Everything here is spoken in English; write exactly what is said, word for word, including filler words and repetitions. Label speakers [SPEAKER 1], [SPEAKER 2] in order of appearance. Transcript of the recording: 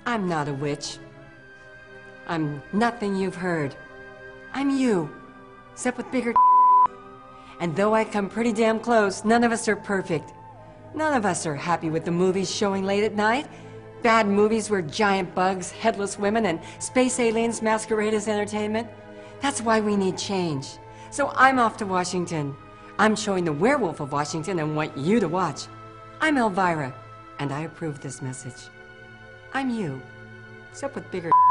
[SPEAKER 1] I'm not a witch. I'm nothing you've heard. I'm you, except with bigger And though I come pretty damn close, none of us are perfect. None of us are happy with the movies showing late at night. Bad movies where giant bugs, headless women, and space aliens masquerade as entertainment. That's why we need change. So I'm off to Washington. I'm showing the werewolf of Washington and want you to watch. I'm Elvira, and I approve this message. I'm you, except with bigger